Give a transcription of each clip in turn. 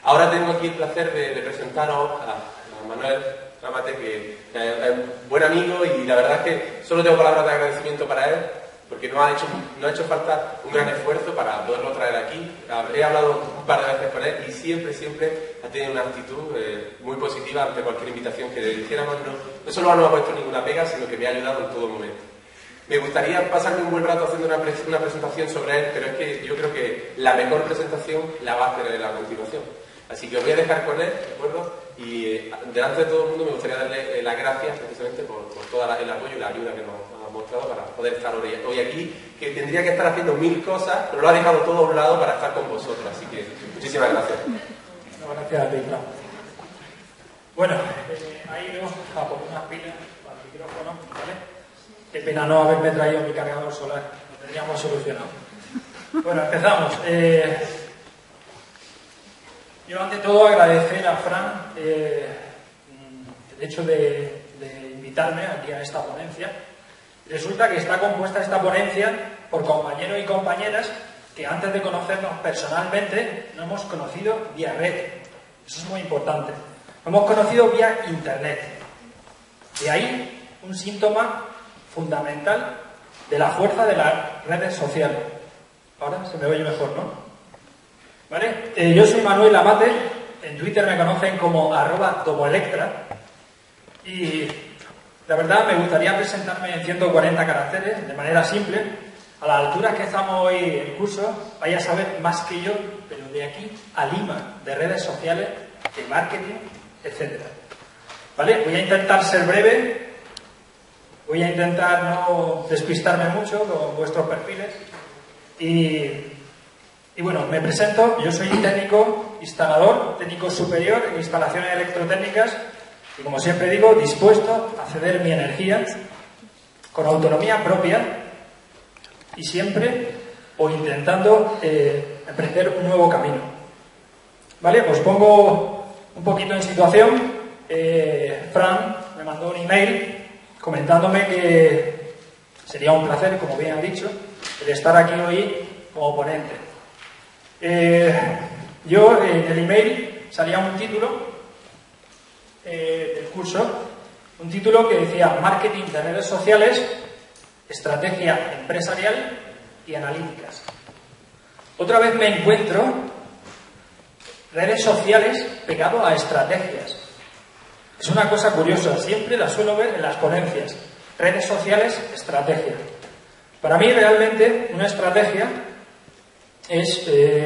Ahora tengo aquí el placer de presentaros a Manuel Ramate, que es un buen amigo, y la verdad es que solo tengo palabras de agradecimiento para él, porque no ha hecho falta un gran esfuerzo para poderlo traer aquí. He hablado un par de veces con él y siempre ha tenido una actitud muy positiva ante cualquier invitación que le hiciéramos. No solo no ha puesto ninguna pega, sino que me ha ayudado en todo momento. Me gustaría pasarme un buen rato haciendo una presentación sobre él, pero es que yo creo que la mejor presentación la va a hacer él a continuación. Así que os voy a dejar con él, ¿de acuerdo? Y delante de todo el mundo me gustaría darle las gracias precisamente por todo el apoyo y la ayuda que nos ha mostrado para poder estar hoy aquí, que tendría que estar haciendo 1000 cosas, pero lo ha dejado todo a un lado para estar con vosotros. Así que muchísimas gracias. Gracias a ti, Fran. Bueno, ahí vemos a poner unas pilas para el micrófono, ¿vale? Qué pena no haberme traído mi cargador solar, lo tendríamos solucionado. Bueno, empezamos. Yo ante todo agradecer a Fran el hecho de invitarme aquí a esta ponencia. Resulta que está compuesta esta ponencia por compañeros y compañeras que antes de conocernos personalmente nos hemos conocido vía red. Eso es muy importante. Nos hemos conocido vía internet. De ahí un síntoma fundamental de la fuerza de las redes sociales. Ahora se me oye mejor, ¿no? ¿Vale? Yo soy Manuel Ramate, en Twitter me conocen como @tomoelectra, y la verdad me gustaría presentarme en 140 caracteres, de manera simple. A la altura que estamos hoy en el curso, vaya a saber más que yo, pero de aquí a Lima, de redes sociales, de marketing, etc. ¿Vale? Voy a intentar ser breve, voy a intentar no despistarme mucho con vuestros perfiles, y bueno, me presento. Yo soy técnico instalador, técnico superior en instalaciones electrotécnicas, y como siempre digo, dispuesto a ceder mi energía con autonomía propia y siempre o intentando emprender un nuevo camino. ¿Vale? Os pongo un poquito en situación. Fran me mandó un email comentándome que sería un placer, como bien han dicho, el estar aquí hoy como ponente. Yo en el email salía un título del curso, un título que decía Marketing de redes sociales, estrategia empresarial y analíticas. Otra vez me encuentro redes sociales pegado a estrategias. Es una cosa curiosa, siempre la suelo ver en las ponencias. Redes sociales, estrategia. Para mí realmente una estrategia es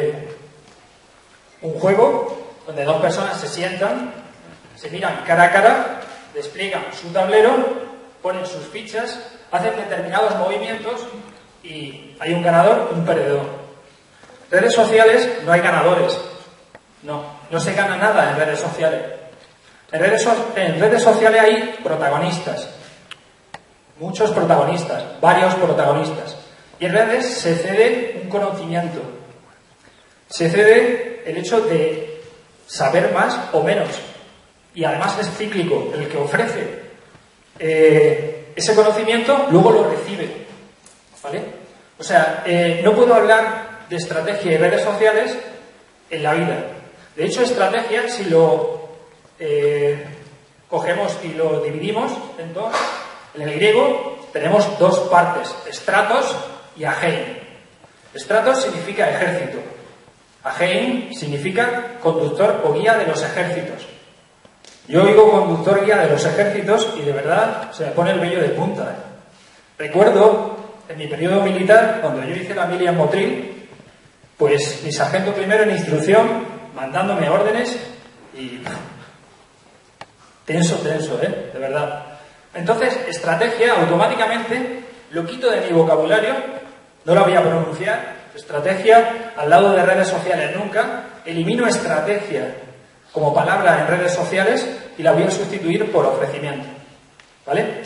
un juego donde dos personas se sientan, se miran cara a cara, despliegan su tablero, ponen sus fichas, hacen determinados movimientos y hay un ganador, un perdedor. En redes sociales no hay ganadores. No se gana nada en redes sociales. En redes sociales hay protagonistas. Muchos protagonistas, varios protagonistas. Y en redes se cede un conocimiento. Se cede el hecho de saber más o menos. Y además es cíclico. El que ofrece ese conocimiento luego lo recibe. ¿Vale? O sea, no puedo hablar de estrategia y redes sociales en la vida. De hecho, estrategia, si lo cogemos y lo dividimos en dos, en el griego tenemos dos partes, estratos y agein. Estratos significa ejército. Agein significa conductor o guía de los ejércitos. Yo oigo conductor guía de los ejércitos y de verdad se me pone el vello de punta. Recuerdo en mi periodo militar, cuando yo hice la mili en Motril, pues mi sargento primero en instrucción, mandándome órdenes y tenso, de verdad. Entonces, estrategia, automáticamente lo quito de mi vocabulario, no lo voy a pronunciar. Estrategia, al lado de redes sociales nunca. Elimino estrategia como palabra en redes sociales y la voy a sustituir por ofrecimiento. ¿Vale?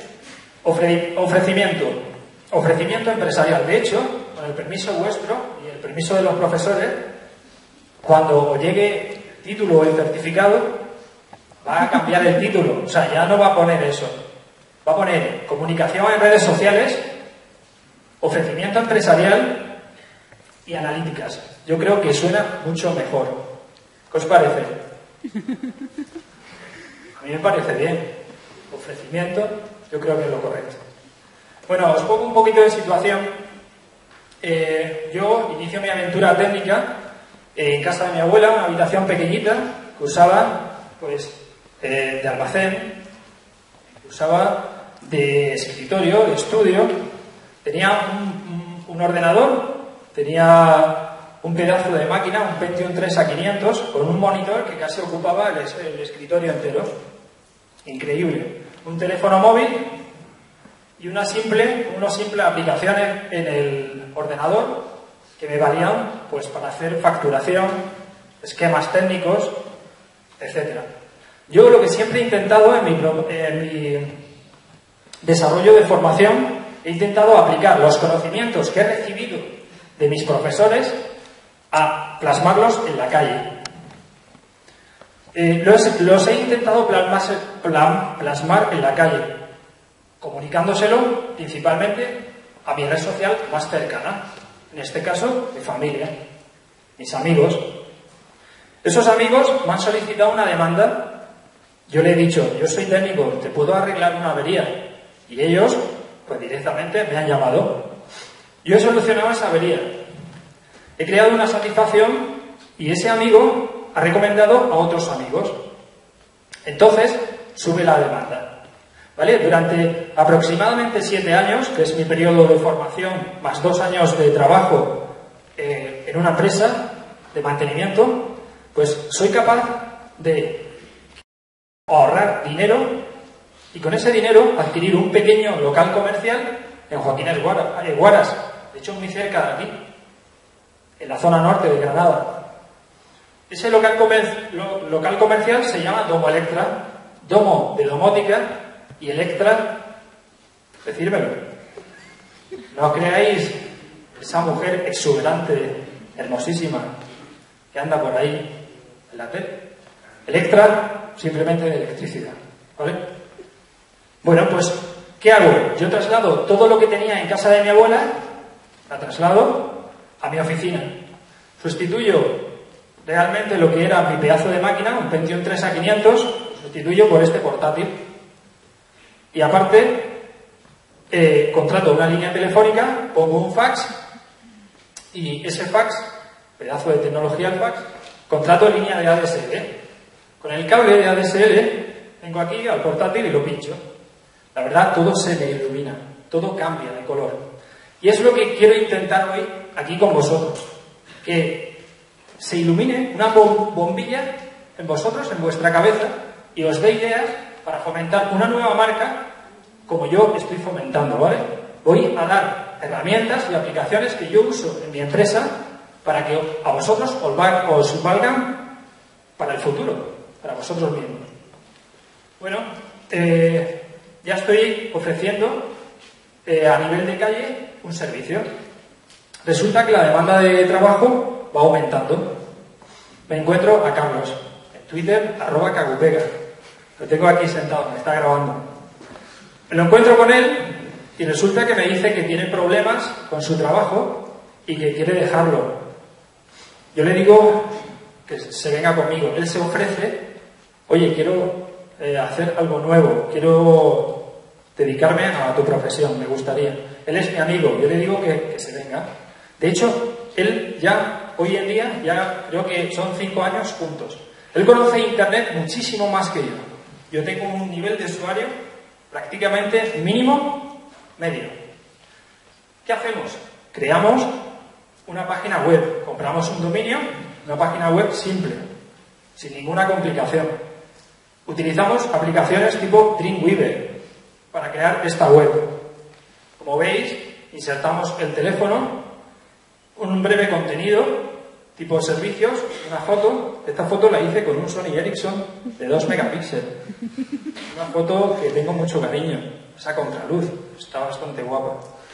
Ofrecimiento empresarial. De hecho, con el permiso vuestro y el permiso de los profesores, cuando llegue título o el certificado, va a cambiar el título. O sea, ya no va a poner eso. Va a poner comunicación en redes sociales, ofrecimiento empresarial y analíticas. Yo creo que suena mucho mejor. ¿Qué os parece? A mí me parece bien. Ofrecimiento, yo creo que es lo correcto. Bueno, os pongo un poquito de situación. Yo inicio mi aventura técnica en casa de mi abuela, una habitación pequeñita que usaba pues, de almacén, que usaba de escritorio, de estudio. Tenía un ordenador, tenía un pedazo de máquina, un Pentium 3 A500, con un monitor que casi ocupaba el escritorio entero. Increíble. Un teléfono móvil y unas simples aplicaciones en el ordenador que me valían pues, para hacer facturación, esquemas técnicos, etc. Yo lo que siempre he intentado en mi desarrollo de formación, he intentado aplicar los conocimientos que he recibido de mis profesores a plasmarlos en la calle. Los he intentado plasmar en la calle, comunicándoselo principalmente a mi red social más cercana, en este caso mi familia, mis amigos. Esos amigos me han solicitado una demanda. Yo le he dicho, yo soy técnico, te puedo arreglar una avería. Y ellos, pues directamente me han llamado. Yo he solucionado esa avería. He creado una satisfacción y ese amigo ha recomendado a otros amigos. Entonces, sube la demanda. ¿Vale? Durante aproximadamente 7 años, que es mi periodo de formación, más 2 años de trabajo en una empresa de mantenimiento, pues soy capaz de ahorrar dinero y con ese dinero adquirir un pequeño local comercial en Joaquines Guaras, de hecho muy cerca de aquí, en la zona norte de Granada. Ese local comercial se llama Domo Electra, Domo de domótica y Electra, decírmelo. No creáis esa mujer exuberante, hermosísima, que anda por ahí en la tele. Electra, simplemente de electricidad, ¿vale? Bueno, pues, ¿qué hago? Yo traslado todo lo que tenía en casa de mi abuela, la traslado a mi oficina. Sustituyo realmente lo que era mi pedazo de máquina, un Pentium 3 A500, sustituyo por este portátil. Y aparte, contrato una línea telefónica, pongo un fax, y ese fax, pedazo de tecnología el fax, contrato línea de ADSL. Con el cable de ADSL, vengo aquí al portátil y lo pincho. La verdad, todo se me ilumina, todo cambia de color. Y es lo que quiero intentar hoy aquí con vosotros. Que se ilumine una bombilla en vosotros, en vuestra cabeza, y os dé ideas para fomentar una nueva marca como yo estoy fomentando, ¿vale? Voy a dar herramientas y aplicaciones que yo uso en mi empresa para que a vosotros os valgan para el futuro, para vosotros mismos. Bueno, ya estoy ofreciendo a nivel de calle un servicio. Resulta que la demanda de trabajo va aumentando. Me encuentro a Carlos, en Twitter, @cagupega. Lo tengo aquí sentado, me está grabando. Me lo encuentro con él y resulta que me dice que tiene problemas con su trabajo y que quiere dejarlo. Yo le digo que se venga conmigo. Él se ofrece, oye, quiero hacer algo nuevo, quiero dedicarme a tu profesión, me gustaría. Él es mi amigo, yo le digo que se venga. De hecho, él ya, hoy en día, ya creo que son 5 años juntos. Él conoce Internet muchísimo más que yo. Yo tengo un nivel de usuario prácticamente mínimo, medio. ¿Qué hacemos? Creamos una página web, compramos un dominio, una página web simple, sin ninguna complicación. Utilizamos aplicaciones tipo Dreamweaver para crear esta web. Como veis, insertamos el teléfono, un breve contenido, tipo servicios, una foto. Esta foto la hice con un Sony Ericsson de 2 megapíxeles. Una foto que tengo mucho cariño. Esa contraluz, está bastante guapa.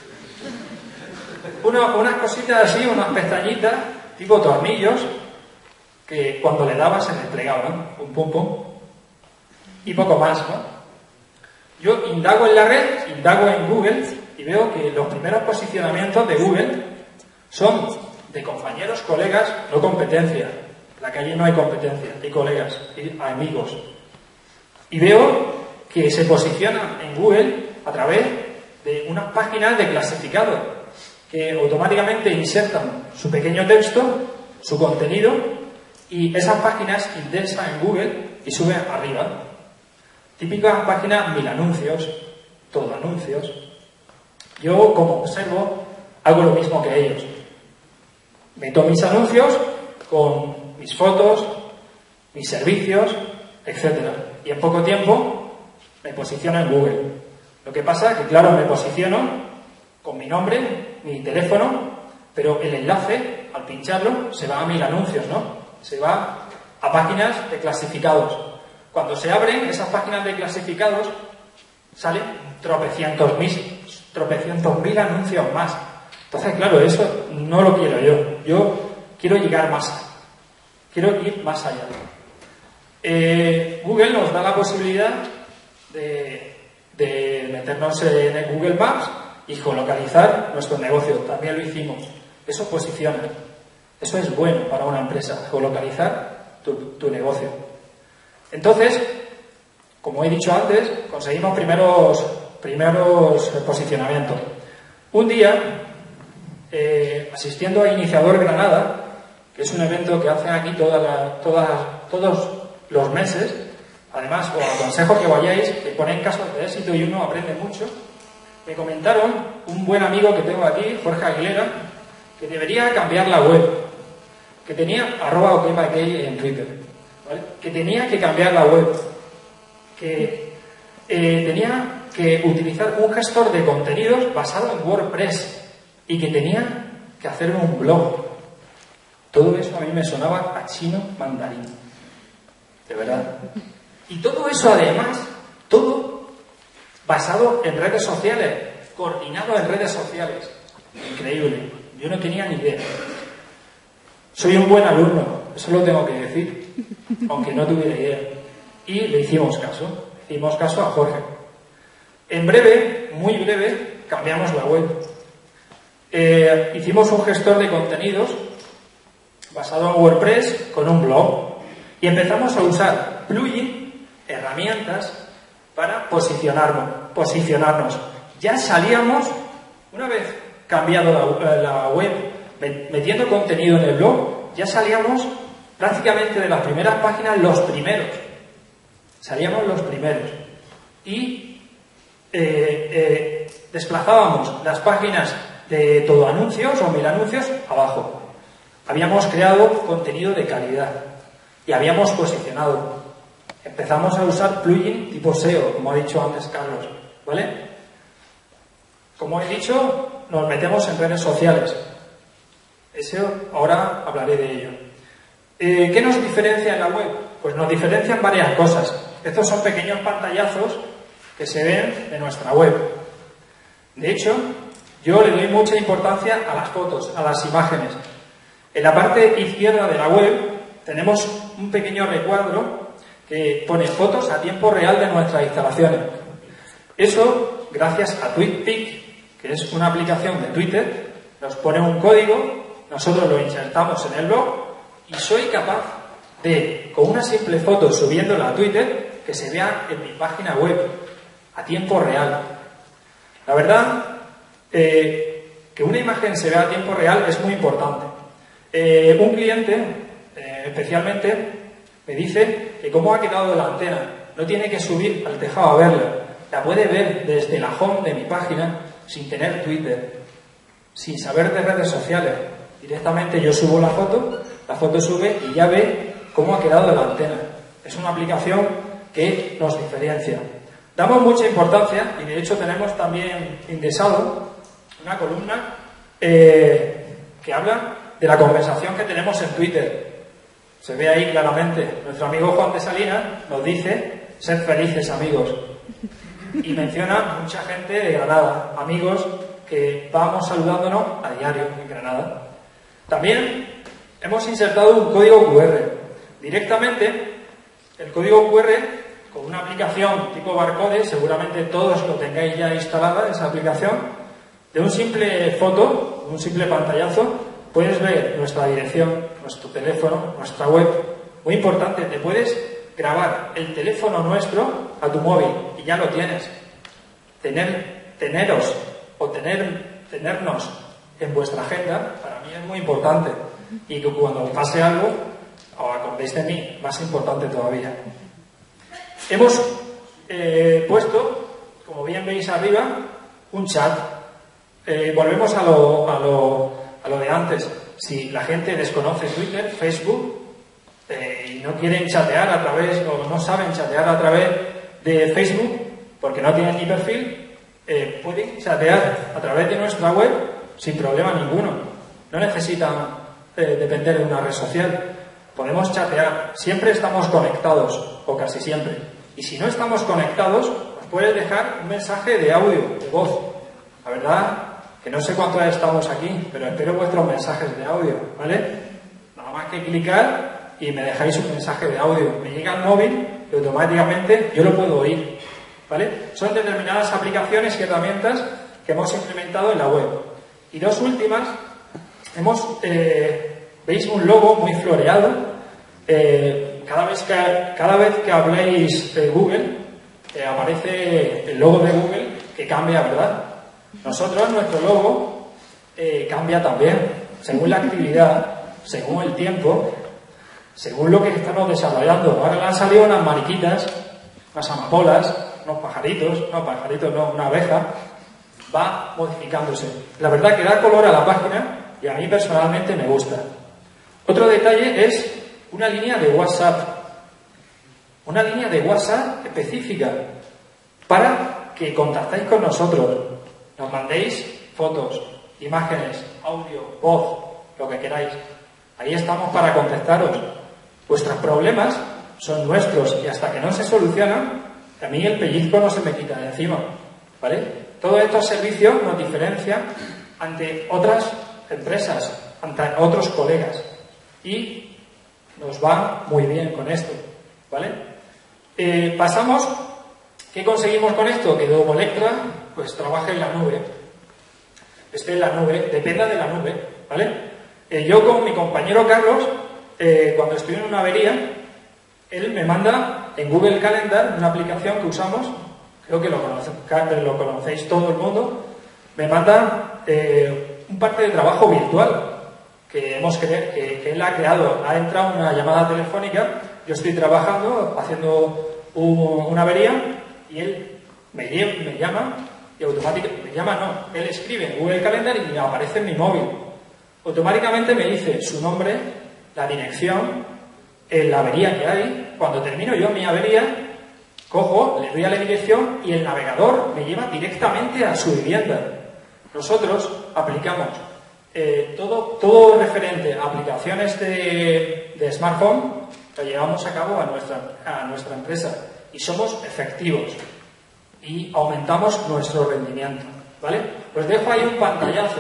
Unas cositas así, unas pestañitas, tipo tornillos, que cuando le daba se desplegaban, pum pum pum. Y poco más, ¿no? Yo indago en la red, indago en Google y veo que los primeros posicionamientos de Google son de compañeros, colegas, no competencia. En la calle no hay competencia, hay colegas, hay amigos. Y veo que se posicionan en Google a través de unas páginas de clasificado que automáticamente insertan su pequeño texto, su contenido, y esas páginas indexan en Google y suben arriba. Típicas páginas 1000 anuncios, todo anuncios. Yo, como observo, hago lo mismo que ellos. Meto mis anuncios con mis fotos, mis servicios, etc. Y en poco tiempo me posiciono en Google. Lo que pasa es que, claro, me posiciono con mi nombre, mi teléfono, pero el enlace, al pincharlo, se va a 1000 anuncios, ¿no? Se va a páginas de clasificados. Cuando se abren esas páginas de clasificados, salen tropecientos mil anuncios más. Entonces, claro, eso no lo quiero yo. Yo quiero llegar más allá. Quiero ir más allá. Google nos da la posibilidad de meternos en el Google Maps y geolocalizar nuestro negocio. También lo hicimos. Eso posiciona. Eso es bueno para una empresa, geolocalizar tu negocio. Entonces, como he dicho antes, conseguimos primeros posicionamientos. Un día, asistiendo a Iniciador Granada, que es un evento que hacen aquí todos los meses, además os aconsejo que vayáis, que ponéis casos de éxito y uno aprende mucho, me comentaron un buen amigo que tengo aquí, Jorge Aguilera, que debería cambiar la web, que tenía @okmackey en Twitter, ¿vale? Que tenía que cambiar la web, que tenía que utilizar un gestor de contenidos basado en WordPress y que tenía que hacer un blog. Todo eso a mí me sonaba a chino mandarín, de verdad. Y todo eso, además, todo basado en redes sociales, coordinado en redes sociales. Increíble. Yo no tenía ni idea. Soy un buen alumno, eso lo tengo que decir, aunque no tuviera idea. Y le hicimos caso a Jorge. En breve, muy breve, cambiamos la web. Hicimos un gestor de contenidos basado en WordPress con un blog y empezamos a usar plugins, herramientas para posicionarnos. Ya salíamos, una vez cambiado la web, metiendo contenido en el blog, ya salíamos prácticamente de las primeras páginas los primeros. Salíamos los primeros. Y desplazábamos las páginas de todo anuncios o 1000 anuncios abajo. Habíamos creado contenido de calidad y habíamos posicionado. Empezamos a usar plugin tipo SEO, como ha dicho antes Carlos, ¿vale? Como he dicho, nos metemos en redes sociales. Eso ahora hablaré de ello. ¿Qué nos diferencia en la web? Pues nos diferencian varias cosas. Estos son pequeños pantallazos que se ven en nuestra web. De hecho, yo le doy mucha importancia a las fotos, a las imágenes. En la parte izquierda de la web tenemos un pequeño recuadro que pone fotos a tiempo real de nuestras instalaciones. Eso, gracias a TweetPic, que es una aplicación de Twitter, nos pone un código, nosotros lo insertamos en el blog y soy capaz de, con una simple foto subiéndola a Twitter, que se vea en mi página web a tiempo real. La verdad, que una imagen se vea a tiempo real es muy importante. Un cliente, especialmente, me dice que cómo ha quedado la antena. No tiene que subir al tejado a verla. La puede ver desde la home de mi página sin tener Twitter, sin saber de redes sociales. Directamente yo subo la foto sube y ya ve cómo ha quedado la antena. Es una aplicación que nos diferencia. Damos mucha importancia y de hecho tenemos también indexado una columna que habla de la conversación que tenemos en Twitter. Se ve ahí claramente. Nuestro amigo Juan de Salinas nos dice: sed felices, amigos. Y menciona mucha gente de Granada, amigos que vamos saludándonos a diario en Granada. También hemos insertado un código QR. Directamente, el código QR, con una aplicación tipo barcode, seguramente todos lo tengáis ya instalada, esa aplicación, de un simple foto, un simple pantallazo, puedes ver nuestra dirección, nuestro teléfono, nuestra web. Muy importante, te puedes grabar el teléfono nuestro a tu móvil y ya lo tienes. Tenernos en vuestra agenda, para mí es muy importante. Y que cuando pase algo, os acordéis de mí, más importante todavía. Hemos puesto, como bien veis arriba, un chat. Volvemos a lo de antes. Si la gente desconoce Twitter, Facebook, y no quieren chatear a través, o no saben chatear a través de Facebook, porque no tienen ni perfil, pueden chatear a través de nuestra web sin problema ninguno. No necesitan depender de una red social. Podemos chatear. Siempre estamos conectados, o casi siempre. Y si no estamos conectados, nos puedes dejar un mensaje de audio, de voz. La verdad que no sé cuántos estamos aquí, pero espero vuestros mensajes de audio, ¿vale? Nada más que clicar y me dejáis un mensaje de audio. Me llega al móvil y automáticamente yo lo puedo oír, ¿vale? Son determinadas aplicaciones y herramientas que hemos implementado en la web. Y dos últimas, veis un logo muy floreado. Cada vez que habléis de Google, aparece el logo de Google que cambia, ¿verdad? Nosotros, nuestro logo cambia también, según la actividad, según el tiempo, según lo que estamos desarrollando. Ahora le han salido unas mariquitas, unas amapolas, unos pajaritos, una abeja. Va modificándose. La verdad que da color a la página y a mí personalmente me gusta. Otro detalle es una línea de WhatsApp. Una línea de WhatsApp específica para que contactéis con nosotros. Nos mandéis fotos, imágenes, audio, voz, lo que queráis. Ahí estamos para contestaros. Vuestros problemas son nuestros y hasta que no se solucionan, a mí el pellizco no se me quita de encima, ¿vale? Todos estos servicios nos diferencian ante otras empresas, ante otros colegas y nos va muy bien con esto, ¿vale? Pasamos, ¿qué conseguimos con esto? Que Domo Electra pues trabaje en la nube, esté en la nube, dependa de la nube, ¿vale? Yo con mi compañero Carlos, cuando estoy en una avería, él me manda en Google Calendar, una aplicación que usamos, creo que lo conocéis todo el mundo, me manda un parte de trabajo virtual que él ha creado. Ha entrado una llamada telefónica, yo estoy trabajando, haciendo una avería, y él me llama, y automáticamente, él escribe en Google Calendar y me aparece en mi móvil. Automáticamente me dice su nombre, la dirección, la avería que hay. Cuando termino yo mi avería, cojo, le doy a la dirección y el navegador me lleva directamente a su vivienda. Nosotros aplicamos todo referente a aplicaciones de smartphone, lo llevamos a cabo a nuestra empresa y somos efectivos y aumentamos nuestro rendimiento, ¿vale? Pues dejo ahí un pantallazo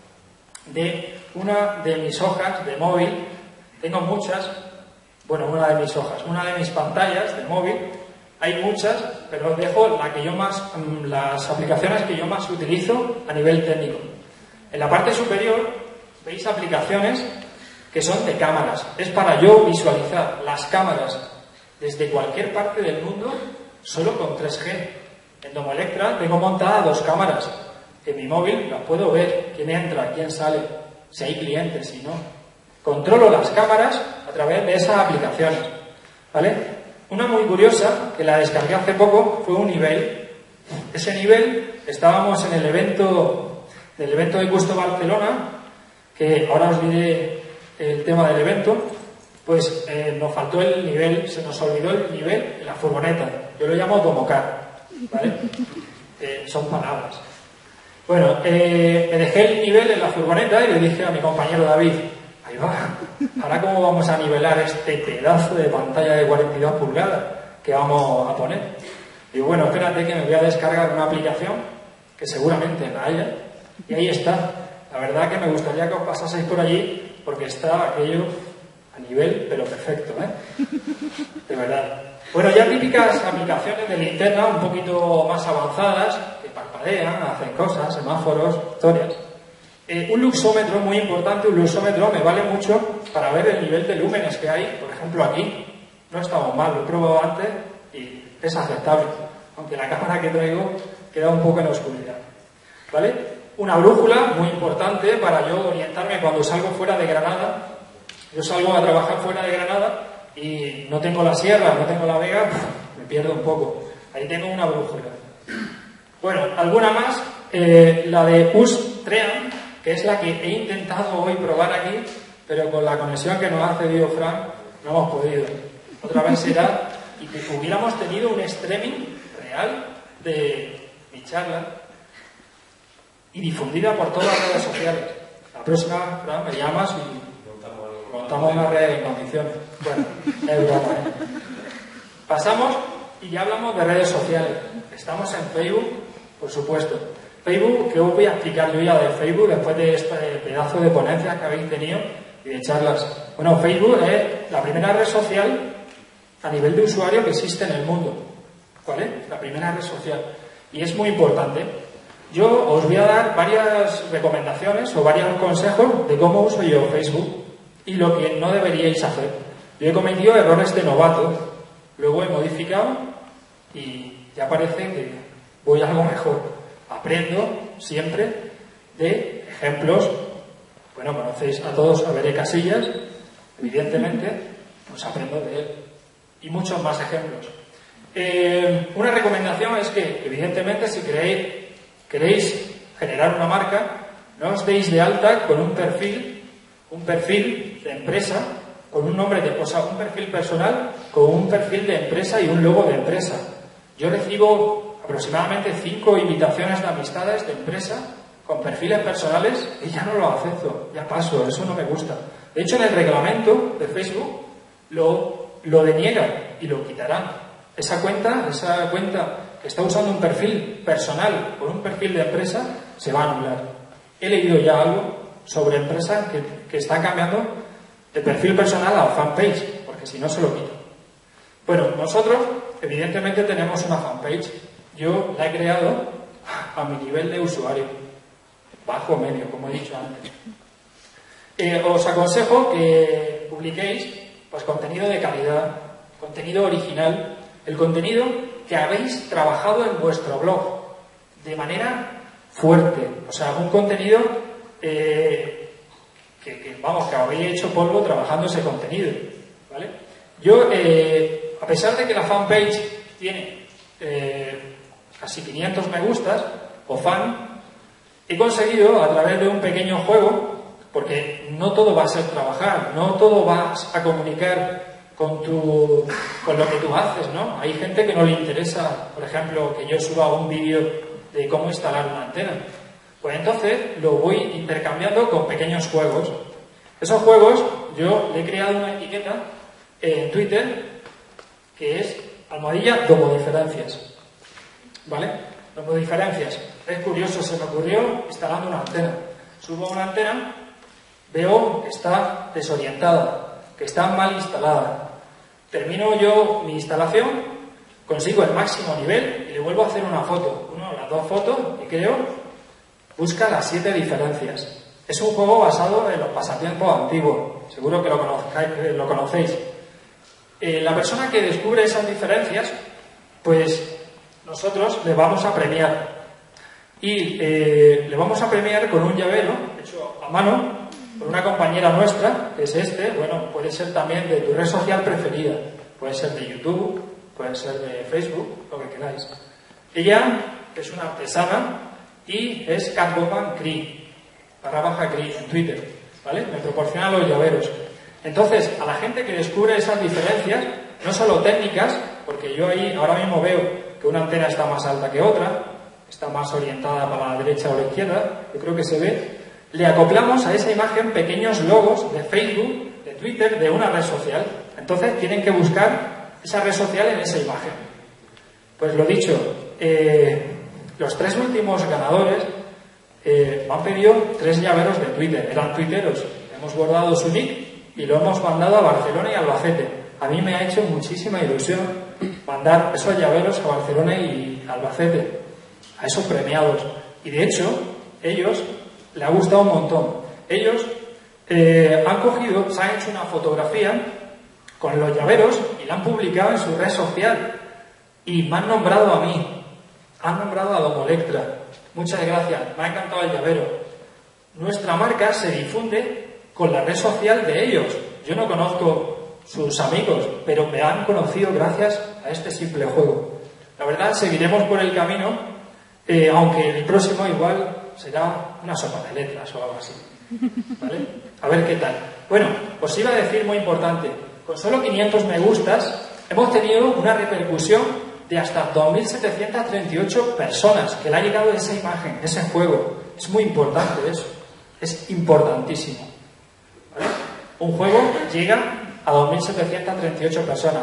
de una de mis hojas de móvil. Tengo muchas, una de mis pantallas de móvil. Hay muchas, pero os dejo las aplicaciones que yo más utilizo a nivel técnico. En la parte superior veis aplicaciones que son de cámaras. Es para yo visualizar las cámaras desde cualquier parte del mundo solo con 3G. En Domo Electra tengo montadas 2 cámaras. En mi móvil las puedo ver, quién entra, quién sale, si hay clientes, si no. Controlo las cámaras a través de esas aplicaciones, ¿vale? Una muy curiosa, que la descargué hace poco, fue un nivel. Ese nivel, estábamos en el evento de Custo Barcelona, que ahora os diré el tema del evento, pues nos faltó el nivel, se nos olvidó el nivel en la furgoneta. Yo lo llamo Domocar, ¿vale? Son palabras. Bueno, me dejé el nivel en la furgoneta y le dije a mi compañero David, ahí va, ahora cómo vamos a nivelar este pedazo de pantalla de 42 pulgadas que vamos a poner. Y bueno, espérate que me voy a descargar una aplicación que seguramente la haya, y ahí está. La verdad que me gustaría que os pasaseis por allí porque está aquello a nivel pero perfecto, de verdad. Bueno, ya típicas aplicaciones de linterna un poquito más avanzadas, que parpadean, hacen cosas, semáforos, historias. Un luxómetro, muy importante, un luxómetro me vale mucho para ver el nivel de lúmenes que hay. Por ejemplo, aquí no estamos mal, lo he probado antes y es aceptable, aunque la cámara que traigo queda un poco en la oscuridad. ¿Vale? Una brújula, muy importante para yo orientarme cuando salgo fuera de Granada. Yo salgo a trabajar fuera de Granada y no tengo la sierra, no tengo la vega, me pierdo un poco. Ahí tengo una brújula. Bueno, alguna más, la de Ustream, que es la que he intentado hoy probar aquí, pero con la conexión que nos ha cedido Fran no hemos podido. Otra vez será, y que hubiéramos tenido un streaming real de mi charla y difundida por todas las redes sociales. La próxima, Fran, me llamas y montamos una red en condiciones. Bueno, es broma, ¿eh? Pasamos y ya hablamos de redes sociales. Estamos en Facebook, por supuesto. Facebook, que os voy a explicar yo ya de Facebook después de este pedazo de ponencias que habéis tenido y de charlas. Bueno, Facebook es la primera red social a nivel de usuario que existe en el mundo. ¿Vale? La primera red social. Y es muy importante. Yo os voy a dar varias recomendaciones o varios consejos de cómo uso yo Facebook y lo que no deberíais hacer. Yo he cometido errores de novato, luego he modificado y ya parece que voy a algo mejor. Aprendo siempre de ejemplos. Bueno, conocéis a todos a Veré Casillas, evidentemente, pues aprendo de él. Y muchos más ejemplos. Una recomendación es que, evidentemente, si queréis generar una marca, no os deis de alta con un perfil de empresa, con un nombre de cosa, un perfil personal, con un perfil de empresa y un logo de empresa. Yo recibo aproximadamente 5 invitaciones de amistades de empresa con perfiles personales y ya no lo acepto, ya paso, eso no me gusta. De hecho, en el reglamento de Facebook lo deniegan y lo quitarán. Esa cuenta que está usando un perfil personal con un perfil de empresa se va a anular. He leído ya algo sobre empresas que están cambiando de perfil personal a fanpage, porque si no se lo quitan. Bueno, nosotros evidentemente tenemos una fanpage. Yo la he creado a mi nivel de usuario, bajo medio, como he dicho antes. Os aconsejo que publiquéis pues contenido de calidad, contenido original, el contenido que habéis trabajado en vuestro blog de manera fuerte, o sea, un contenido que habéis hecho polvo trabajando ese contenido, ¿vale? Yo, a pesar de que la fanpage tiene casi 500 me gustas o fan, he conseguido a través de un pequeño juego, porque no todo va a ser trabajar, no todo vas a comunicar con lo que tú haces, ¿no? Hay gente que no le interesa, por ejemplo, que yo suba un vídeo de cómo instalar una antena. Pues entonces lo voy intercambiando con pequeños juegos. Esos juegos, yo le he creado una etiqueta en Twitter que es #domodiferencias. ¿Vale? Domodiferencias. Es curioso, se me ocurrió instalando una antena. Subo una antena, veo que está desorientada, que está mal instalada. Termino yo mi instalación, consigo el máximo nivel y le vuelvo a hacer una foto. Las 2 fotos y creo, busca las 7 diferencias. Es un juego basado en los pasatiempos antiguos. Seguro que lo conocéis. La persona que descubre esas diferencias, pues nosotros le vamos a premiar. Y le vamos a premiar con un llavero hecho a mano por una compañera nuestra, que es bueno, puede ser también de tu red social preferida. Puede ser de YouTube, puede ser de Facebook, lo que queráis. Ella es una artesana y es Catwoman Cree, /Cree en Twitter, ¿vale? Me proporciona los llaveros. Entonces, a la gente que descubre esas diferencias, no solo técnicas, porque yo ahí ahora mismo veo que una antena está más alta que otra, está más orientada para la derecha o la izquierda, yo creo que se ve, le acoplamos a esa imagen pequeños logos de Facebook, de Twitter, de una red social. Entonces tienen que buscar esa red social en esa imagen. Pues lo dicho, los 3 últimos ganadores me han pedido 3 llaveros de Twitter, eran tuiteros. Hemos guardado su nick y lo hemos mandado a Barcelona y Albacete. A mí me ha hecho muchísima ilusión mandar esos llaveros a Barcelona y Albacete, a esos premiados. Y de hecho, ellos le ha gustado un montón. Ellos han cogido, se han hecho una fotografía con los llaveros y la han publicado en su red social. Y me han nombrado a mí, han nombrado a Domolectra. Muchas gracias, me ha encantado el llavero. Nuestra marca se difunde con la red social de ellos. Yo no conozco sus amigos, pero me han conocido gracias a este simple juego. La verdad, seguiremos por el camino, aunque el próximo igual será una sopa de letras o algo así. ¿Vale? A ver qué tal. Bueno, os iba a decir muy importante, con solo 500 me gustas hemos tenido una repercusión de hasta 2.738 personas que le ha llegado esa imagen, ese juego. Es muy importante eso, es importantísimo. ¿Vale? Un juego llega a 2.738 personas,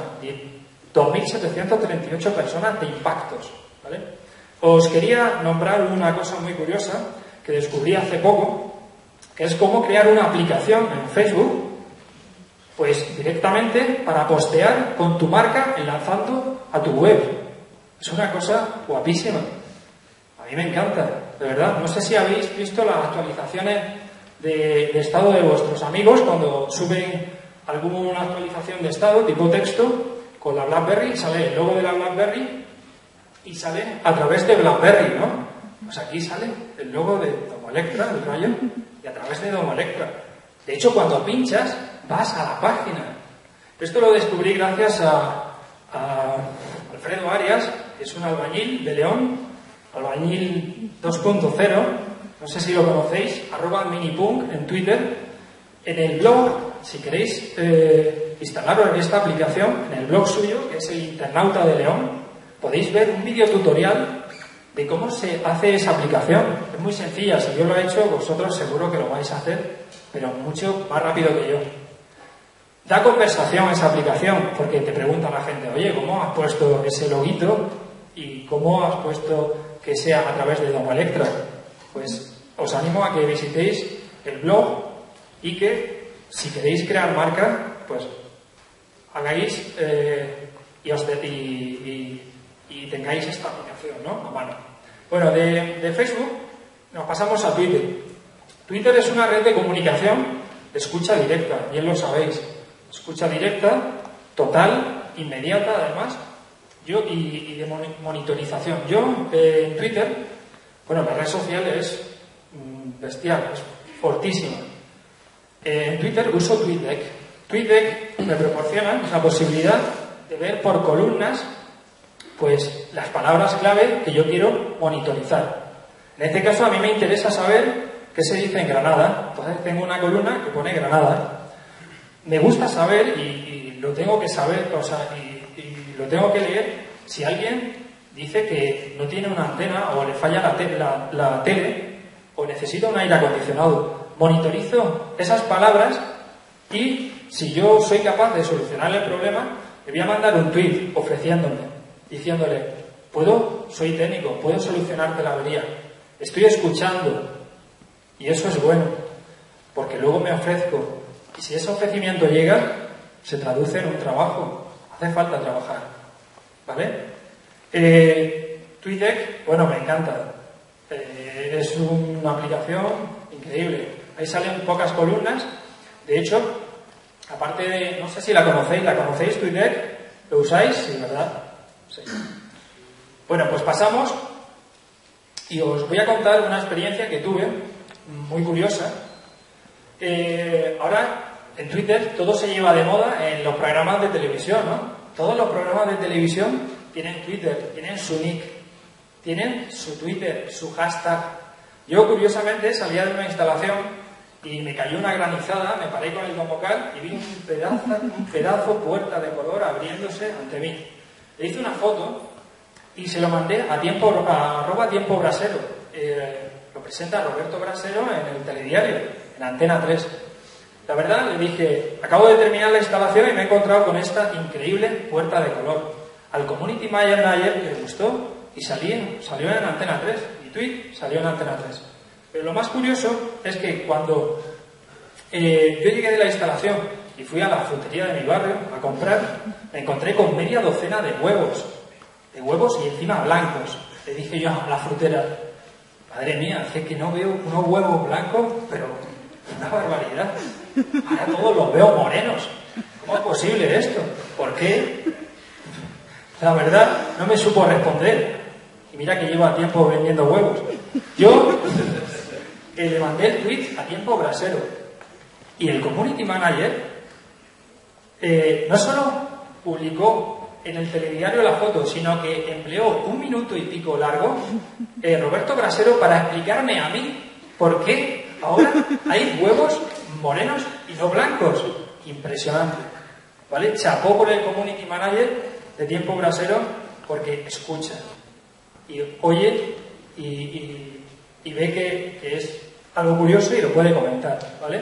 2.738 personas de impactos. ¿Vale? Os quería nombrar una cosa muy curiosa que descubrí hace poco, que es cómo crear una aplicación en Facebook, pues directamente para postear con tu marca enlazando a tu web. Es una cosa guapísima. A mí me encanta, de verdad. No sé si habéis visto las actualizaciones de estado de vuestros amigos cuando suben alguna actualización de estado tipo texto con la BlackBerry, sale el logo de la BlackBerry y sale a través de BlackBerry, ¿no? Pues aquí sale el logo de Domolectra, el rayo, y a través de Domolectra. De hecho, cuando pinchas, vas a la página. Esto lo descubrí gracias a Alfredo Arias, que es un albañil de León, albañil 2.0, no sé si lo conocéis, @minipunk en Twitter. En el blog, si queréis instalaros en esta aplicación, en el blog suyo, que es el Internauta de León, podéis ver un vídeo tutorial de cómo se hace esa aplicación. Es muy sencilla, si yo lo he hecho, vosotros seguro que lo vais a hacer, pero mucho más rápido que yo. Da conversación esa aplicación, porque te pregunta la gente, oye, ¿cómo has puesto ese loguito? ¿Y cómo has puesto que sea a través de Domolectra? Pues os animo a que visitéis el blog y que, si queréis crear marca, pues hagáis y tengáis esta aplicación, ¿no? A mano. Bueno, de Facebook nos pasamos a Twitter. Twitter es una red de comunicación de escucha directa, bien lo sabéis. Escucha directa, total, inmediata además, y de monitorización. Yo en Twitter, bueno, la red social es bestial, es fortísima. En Twitter uso TweetDeck. TweetDeck me proporciona la posibilidad de ver por columnas pues las palabras clave que yo quiero monitorizar. En este caso a mí me interesa saber qué se dice en Granada. Entonces tengo una columna que pone Granada. Me gusta saber, y lo tengo que saber, o sea, y lo tengo que leer, si alguien dice que no tiene una antena o le falla la tele o necesita un aire acondicionado. Monitorizo esas palabras y si yo soy capaz de solucionar el problema, le voy a mandar un tweet ofreciéndome, diciéndole, soy técnico, puedo solucionarte la avería, estoy escuchando, y eso es bueno, porque luego me ofrezco, y si ese ofrecimiento llega, se traduce en un trabajo, hace falta trabajar, ¿vale? TweetDeck, bueno, me encanta, es una aplicación increíble, ahí salen pocas columnas, de hecho, aparte de, no sé si la conocéis TweetDeck, ¿lo usáis? Sí, ¿verdad? Sí. Bueno, pues pasamos y os voy a contar una experiencia que tuve muy curiosa. Ahora en Twitter todo se lleva de moda en los programas de televisión, ¿no? Todos los programas de televisión tienen Twitter, tienen su nick, tienen su Twitter, su hashtag. Yo curiosamente salía de una instalación y me cayó una granizada, me paré con el domocal y vi un pedazo puerta de color abriéndose ante mí. Le hice una foto y se lo mandé a @tiempo Brasero. Lo presenta Roberto Brasero en el telediario, en Antena 3. La verdad, le dije, acabo de terminar la instalación y me he encontrado con esta increíble puerta de color. Al Community Manager le gustó y salió en Antena 3. Mi tweet salió en Antena 3. Pero lo más curioso es que cuando yo llegué de la instalación y fui a la frutería de mi barrio a comprar, me encontré con media docena de huevos y encima blancos. Le dije yo a la frutera, madre mía, hace que no veo unos huevos blancos, pero una barbaridad. Ahora todos los veo morenos. ¿Cómo es posible esto? ¿Por qué? La verdad, no me supo responder. Y mira que lleva tiempo vendiendo huevos. Yo le mandé el tweet a Tiempo Brasero. Y el community manager no solo publicó en el telediario la foto, sino que empleó 1 minuto y pico largo Roberto Brasero para explicarme a mí por qué ahora hay huevos morenos y no blancos. Impresionante. ¿Vale? Chapó por el community manager de Tiempo Brasero porque escucha y oye y ve que es algo curioso y lo puede comentar, ¿vale?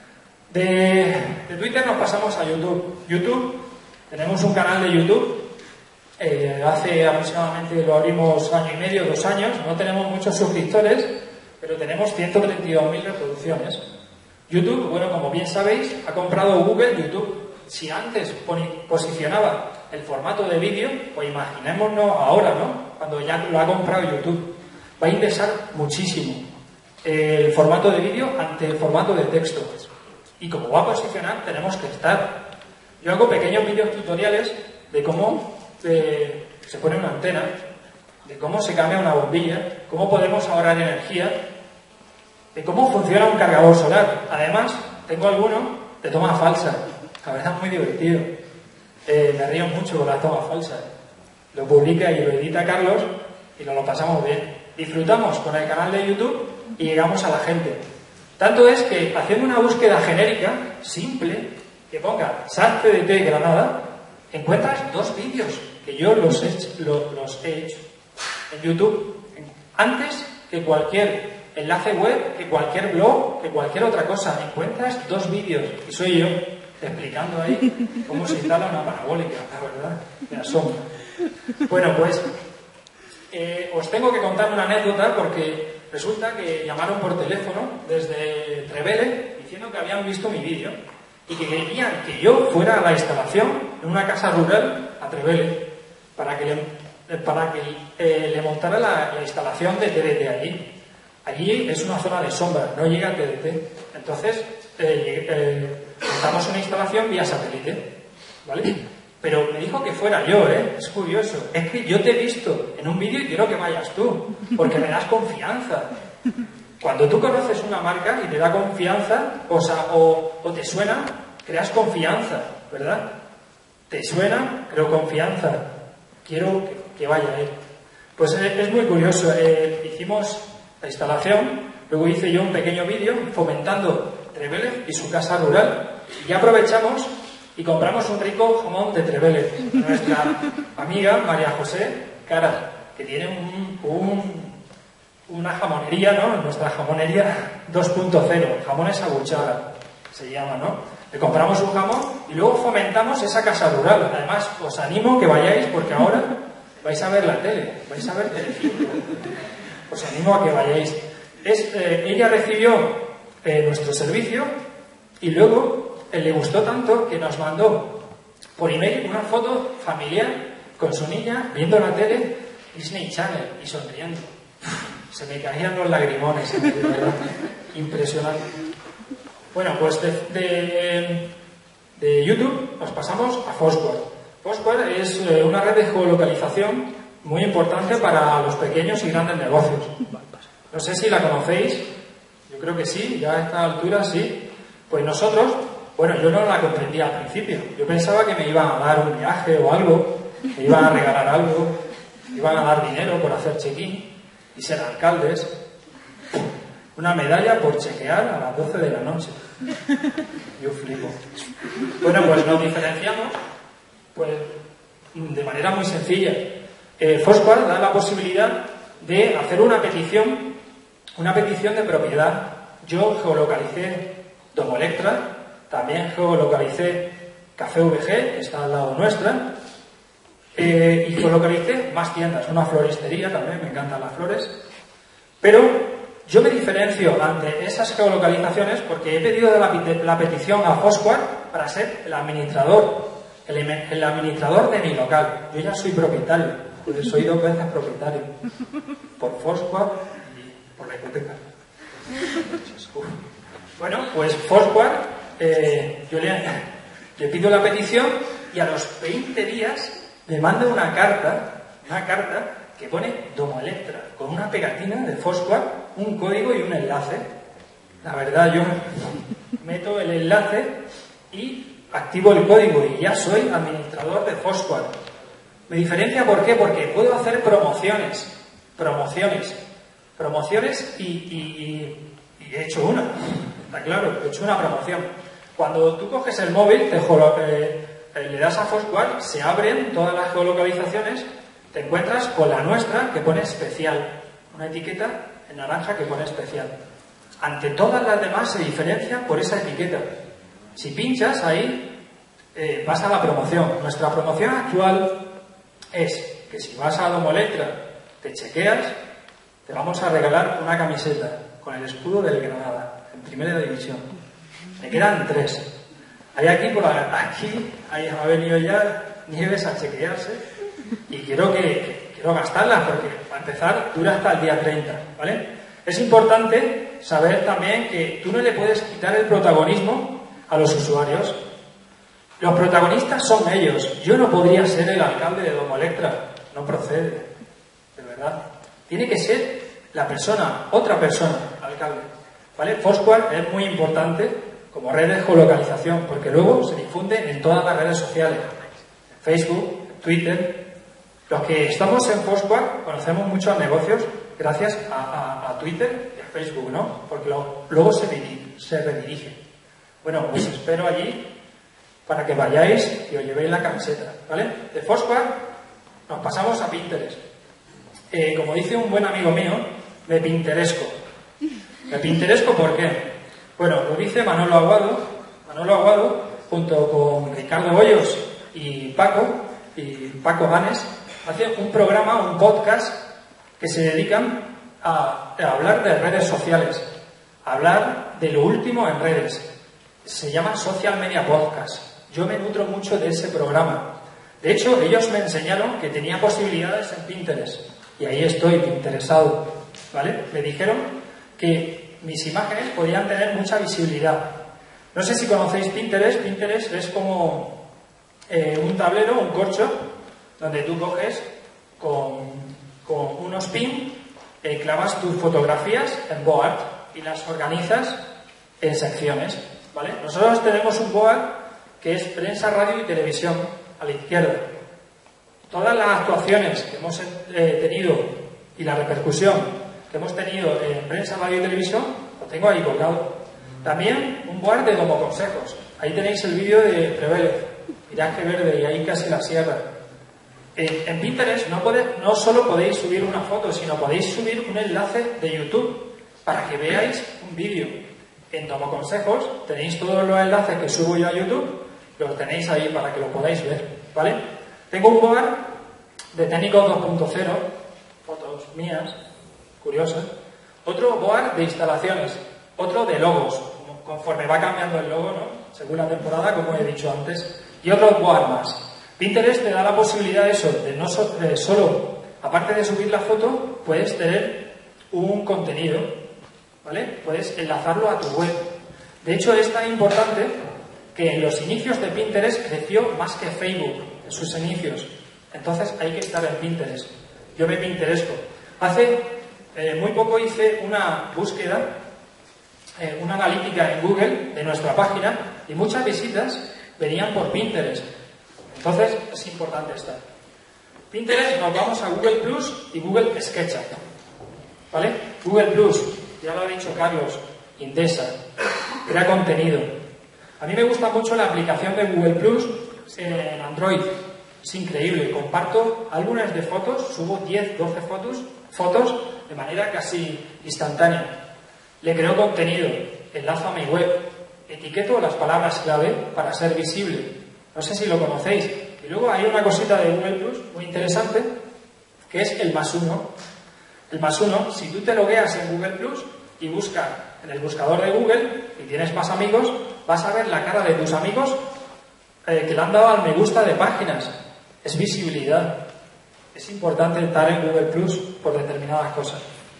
De Twitter nos pasamos a YouTube. YouTube, tenemos un canal de YouTube. Hace aproximadamente, lo abrimos 1 año y medio, 2 años. No tenemos muchos suscriptores, pero tenemos 132.000 reproducciones. YouTube, bueno, como bien sabéis, ha comprado Google YouTube. Si antes posicionaba el formato de vídeo, pues imaginémonos ahora, ¿no? Cuando ya lo ha comprado YouTube. Va a indexar muchísimo el formato de vídeo ante el formato de texto. Y como va a posicionar, tenemos que estar. Yo hago pequeños vídeos tutoriales de cómo se pone una antena, de cómo se cambia una bombilla, cómo podemos ahorrar energía, de cómo funciona un cargador solar. Además, tengo alguno de toma falsa. La verdad es muy divertido. Me río mucho con las tomas falsas. Lo publica y lo edita Carlos y nos lo pasamos bien. Disfrutamos con el canal de YouTube y llegamos a la gente. Tanto es que haciendo una búsqueda genérica, simple, que ponga SAT-CDT Granada, encuentras 2 vídeos que yo los he hecho en YouTube antes que cualquier enlace web, que cualquier blog, que cualquier otra cosa. Encuentras 2 vídeos y soy yo explicando ahí cómo se instala una parabólica. La verdad, me asombra. Bueno, pues os tengo que contar una anécdota porque resulta que llamaron por teléfono desde Trevele diciendo que habían visto mi vídeo y que querían que yo fuera a la instalación en una casa rural a Trevele para que le montara la instalación de TDT allí. Allí es una zona de sombra, no llega TDT. Entonces, montamos una instalación vía satélite, ¿vale? Pero me dijo que fuera yo, es curioso. Es que yo te he visto en un vídeo y quiero que vayas tú, porque me das confianza. Cuando tú conoces una marca y te da confianza, o te suena, creas confianza, ¿verdad? Te suena, creo confianza. Quiero que vaya él. Pues es muy curioso. Hicimos la instalación, luego hice yo un pequeño vídeo fomentando Trevele y su casa rural. Y aprovechamos y compramos un rico jamón de Trevele. Nuestra amiga María José Cara, que tiene una jamonería, ¿no? Nuestra jamonería 2.0, jamones a cuchara, se llama, ¿no? Le compramos un jamón y luego fomentamos esa casa rural. Además, os animo que vayáis porque ahora vais a ver la tele, vais a ver Telecinco. Os animo a que vayáis. Ella recibió nuestro servicio y luego le gustó tanto que nos mandó por email una foto familiar con su niña viendo la tele Disney Channel y sonriendo. Se me caían los lagrimones, de verdad. Impresionante. Bueno, pues de YouTube nos pasamos a Foursquare. Foursquare es una red de geolocalización muy importante para los pequeños y grandes negocios. No sé si la conocéis, yo creo que sí, ya a esta altura sí. Pues nosotros, bueno, yo no la comprendía al principio. Yo pensaba que me iban a dar un viaje o algo, me iban a regalar algo, me iban a dar dinero por hacer check-in y ser alcaldes. Una medalla por chequear a las 12 de la noche. Yo flipo. Bueno, pues nos diferenciamos pues, de manera muy sencilla. Foursquare da la posibilidad de hacer una petición de propiedad. Yo geolocalicé Domoelectra, también geolocalicé Café VG, que está al lado nuestra, y geolocalicé más tiendas, una floristería también, me encantan las flores, pero yo me diferencio ante esas geolocalizaciones porque he pedido la petición a Foursquare para ser el administrador de mi local. Yo ya soy propietario, soy 2 veces propietario, por Foursquare y por por la hipoteca. Bueno, pues Foursquare, yo le pido la petición y a los 20 días le mando una carta que pone Domo Electra, con una pegatina de Foursquare, un código y un enlace. La verdad, yo meto el enlace y activo el código y ya soy administrador de Foursquare. Me diferencia, ¿por qué? Porque puedo hacer promociones y he hecho una, está claro, he hecho una promoción. Cuando tú coges el móvil, le das a Foursquare, se abren todas las geolocalizaciones, te encuentras con la nuestra que pone especial, una etiqueta en naranja que pone especial. Ante todas las demás se diferencia por esa etiqueta. Si pinchas ahí, vas a la promoción. Nuestra promoción actual es que si vas a Domo Electra, te chequeas, te vamos a regalar una camiseta con el escudo del Granada, en primera división. Me quedan 3. Aquí ha venido ya Nieves a chequearse y quiero gastarlas porque, para empezar, dura hasta el día 30, ¿vale? Es importante saber también que tú no le puedes quitar el protagonismo a los usuarios. Los protagonistas son ellos. Yo no podría ser el alcalde de Domo Electra. No procede, de verdad. Tiene que ser la persona, otra persona, alcalde. ¿Vale? Foursquare es muy importante como red de geolocalización, porque luego se difunde en todas las redes sociales. Facebook, Twitter. Los que estamos en Foursquare conocemos muchos negocios gracias a Twitter y a Facebook, ¿no? Porque luego se redirige. Bueno, os espero allí para que vayáis y os llevéis la camiseta, ¿vale? De Foursquare nos pasamos a Pinterest. Como dice un buen amigo mío, me pinteresco. ¿Me pinteresco por qué? Bueno, lo dice Manolo Aguado, junto con Ricardo Hoyos y Paco Ganes, hace un programa, un podcast, que se dedican a hablar de redes sociales, a hablar de lo último en redes. Se llama Social Media Podcast. Yo me nutro mucho de ese programa. De hecho, ellos me enseñaron que tenía posibilidades en Pinterest. Y ahí estoy interesado, ¿vale? Me dijeron que mis imágenes podían tener mucha visibilidad. No sé si conocéis Pinterest. Pinterest es como un tablero, un corcho, donde tú coges con unos pins, clavas tus fotografías en board y las organizas en secciones, ¿vale? Nosotros tenemos un board que es prensa, radio y televisión, a la izquierda. Todas las actuaciones que hemos tenido y la repercusión que hemos tenido en prensa, radio y televisión, lo tengo ahí colgado. También un board de Domo Consejos. Ahí tenéis el vídeo de Prevélez, Miraje Verde y ahí casi la sierra. En Pinterest no solo podéis subir una foto, sino podéis subir un enlace de YouTube para que veáis un vídeo. En Domo Consejos tenéis todos los enlaces que subo yo a YouTube, los tenéis ahí para que lo podáis ver, ¿vale? Tengo un board de Técnicos 2.0, fotos mías, curiosas. Otro board de instalaciones, otro de logos, conforme va cambiando el logo, ¿no? Según la temporada, como he dicho antes, y otro board más. Pinterest te da la posibilidad de eso, de solo, aparte de subir la foto, puedes tener un contenido, ¿vale? Puedes enlazarlo a tu web. De hecho, es tan importante que en los inicios de Pinterest creció más que Facebook en sus inicios. Entonces hay que estar en Pinterest. Yo me pinteresco. Hace muy poco hice una búsqueda, una analítica en Google de nuestra página y muchas visitas venían por Pinterest. Entonces es importante estar. Pinterest, nos vamos a Google Plus y Google SketchUp, ¿vale? Google Plus, ya lo ha dicho Carlos, Indesa, crea contenido. A mí me gusta mucho la aplicación de Google Plus en Android. Es increíble. Comparto álbumes de fotos, subo 10, 12 fotos de manera casi instantánea. Le creo contenido, enlazo a mi web, etiqueto las palabras clave para ser visible. No sé si lo conocéis. Y luego hay una cosita de Google Plus muy interesante, que es el +1. El +1, si tú te logueas en Google Plus y buscas en el buscador de Google y tienes más amigos, vas a ver la cara de tus amigos que le han dado al me gusta de páginas. Es visibilidad. Es importante estar en Google Plus por determinadas cosas.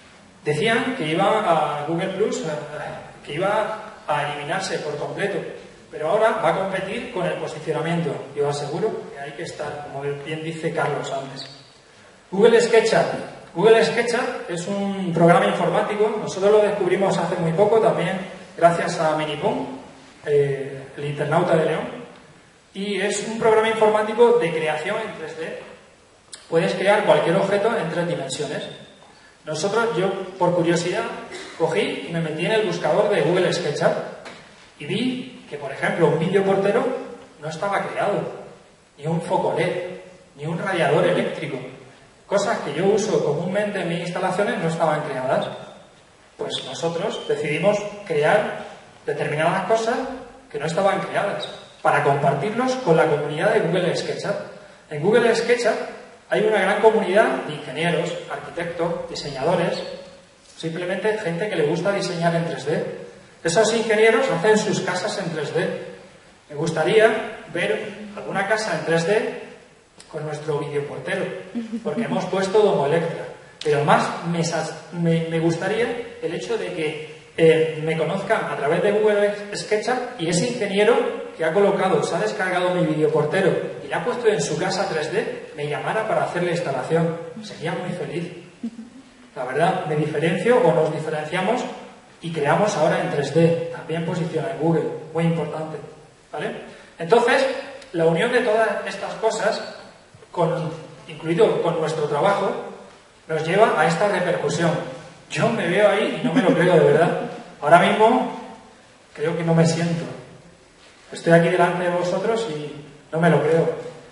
Decían que iba a Google Plus, que iba a eliminarse por completo, pero ahora va a competir con el posicionamiento. Yo aseguro que hay que estar, como bien dice Carlos antes. Google SketchUp. Google SketchUp es un programa informático. Nosotros lo descubrimos hace muy poco, también gracias a Minipong, el internauta de León. Y es un programa informático de creación en 3D. Puedes crear cualquier objeto en 3 dimensiones. Yo, por curiosidad, cogí y me metí en el buscador de Google SketchUp y vi que, por ejemplo, un videoportero no estaba creado, ni un foco LED, ni un radiador eléctrico. Cosas que yo uso comúnmente en mis instalaciones no estaban creadas. Pues nosotros decidimos crear determinadas cosas que no estaban creadas para compartirlos con la comunidad de Google SketchUp. En Google SketchUp hay una gran comunidad de ingenieros, arquitectos, diseñadores, simplemente gente que le gusta diseñar en 3D. Esos ingenieros hacen sus casas en 3D. Me gustaría ver alguna casa en 3D con nuestro videoportero, porque hemos puesto Domo Electra. Pero más me gustaría el hecho de que me conozcan a través de Google SketchUp y ese ingeniero que ha colocado, se ha descargado mi videoportero y le ha puesto en su casa 3D, me llamara para hacer la instalación. Sería muy feliz. La verdad, me diferencio o nos diferenciamos y creamos ahora en 3D. También posiciona en Google. Muy importante. ¿Vale? Entonces, la unión de todas estas cosas, incluido con nuestro trabajo, nos lleva a esta repercusión. Yo me veo ahí y no me lo creo de verdad. Ahora mismo creo que no me siento. Estoy aquí delante de vosotros y no me lo creo.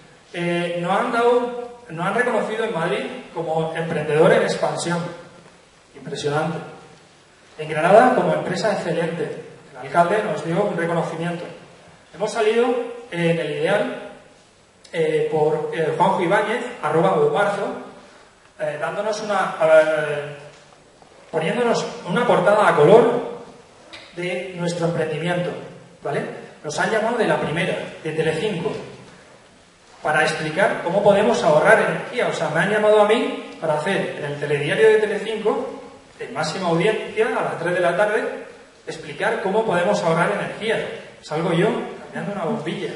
Nos han reconocido en Madrid como emprendedor en expansión. Impresionante. En Granada como empresa excelente. El alcalde nos dio un reconocimiento. Hemos salido en el Ideal por Juanjo Ibáñez, @webmarzo, poniéndonos una portada a color de nuestro emprendimiento, ¿vale? Nos han llamado de La Primera, de Telecinco, para explicar cómo podemos ahorrar energía. O sea, me han llamado a mí para hacer en el telediario de Telecinco, en máxima audiencia, a las 3 de la tarde, explicar cómo podemos ahorrar energía. Salgo yo cambiando una bombilla.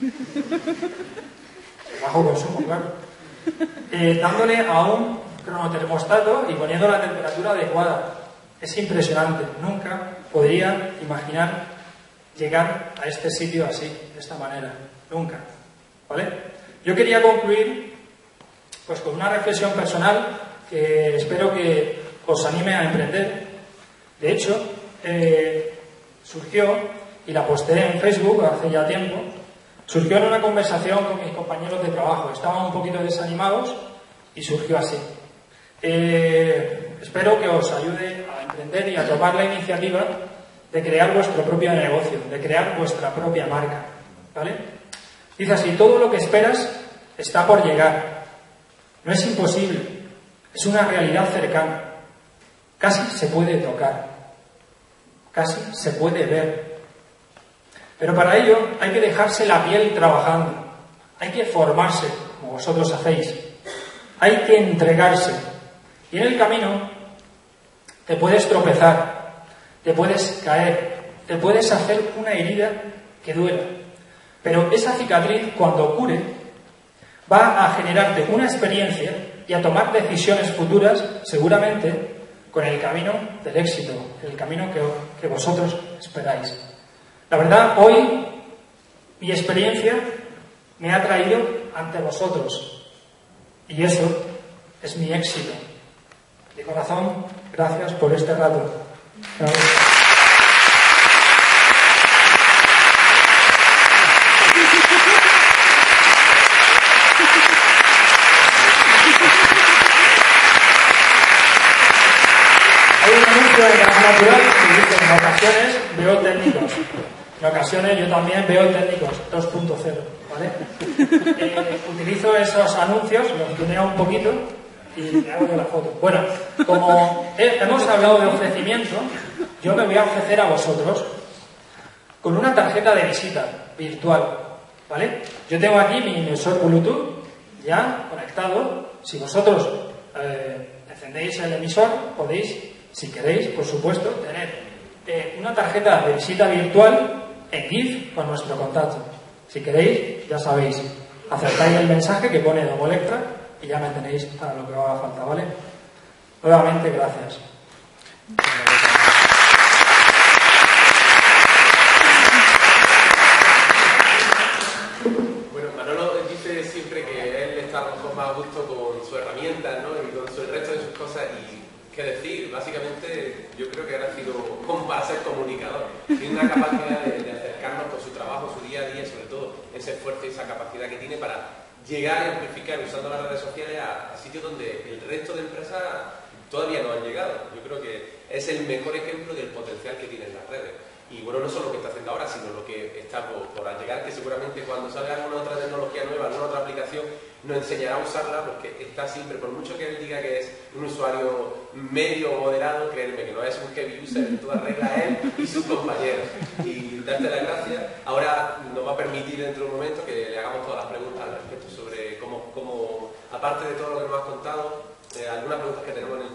De bajo consumo, claro. Dándole a un cronotermostato y poniendo la temperatura adecuada. Es impresionante. Nunca podría imaginar llegar a este sitio así, de esta manera. Nunca. ¿Vale? Yo quería concluir pues con una reflexión personal que espero que os anime a emprender. De hecho, surgió, y la posté en Facebook hace ya tiempo, surgió en una conversación con mis compañeros de trabajo. Estaban un poquito desanimados y surgió así. Espero que os ayude a emprender y a tomar la iniciativa de crear vuestro propio negocio, de crear vuestra propia marca. ¿Vale? Dice así: todo lo que esperas está por llegar. No es imposible, es una realidad cercana. Casi se puede tocar, casi se puede ver. Pero para ello hay que dejarse la piel trabajando, hay que formarse, como vosotros hacéis, hay que entregarse. Y en el camino te puedes tropezar, te puedes caer, te puedes hacer una herida que duela. Pero esa cicatriz, cuando cure, va a generarte una experiencia y a tomar decisiones futuras, seguramente, con el camino del éxito, el camino que vosotros esperáis. La verdad, hoy mi experiencia me ha traído ante vosotros y eso es mi éxito. De corazón, gracias por este rato. Gracias. Hay un anuncio de Gas Natural que dice: en ocasiones veo técnicos. En ocasiones yo también veo técnicos 2.0, ¿vale? Utilizo esos anuncios, los tuneo un poquito y me hago yo la foto. Bueno, como hemos hablado de ofrecimiento, yo me voy a ofrecer a vosotros con una tarjeta de visita virtual, ¿vale? Yo tengo aquí mi emisor Bluetooth ya conectado. Si vosotros encendéis el emisor, podéis si queréis, por supuesto, tener una tarjeta de visita virtual en GIF con nuestro contacto. Si queréis, ya sabéis, acertáis el mensaje que pone Domo Electra y ya me tenéis para lo que os haga falta, ¿vale? Nuevamente, gracias. Bueno, Manolo dice siempre que él está a lo mejor más a gusto con su herramienta, ¿no? Y con el resto de sus cosas. Y qué decir, básicamente yo creo que ha nacido para ser comunicador. Tiene una capacidad de acercarnos con su trabajo, su día a día, y sobre todo ese esfuerzo y esa capacidad que tiene para llegar y amplificar usando las redes sociales a sitios donde el resto de empresas todavía no han llegado. Yo creo que es el mejor ejemplo del potencial que tienen las redes. Y bueno, no solo lo que está haciendo ahora, sino lo que está por llegar, que seguramente cuando salga alguna otra tecnología nueva, alguna otra aplicación, nos enseñará a usarla, porque está siempre, por mucho que él diga que es un usuario medio o moderado, créeme que no es un heavy user en toda regla él y sus compañeros. Y darte las gracias. Ahora nos va a permitir dentro de un momento que le hagamos todas las preguntas al respecto sobre cómo aparte de todo lo que nos has contado, algunas preguntas que tenemos en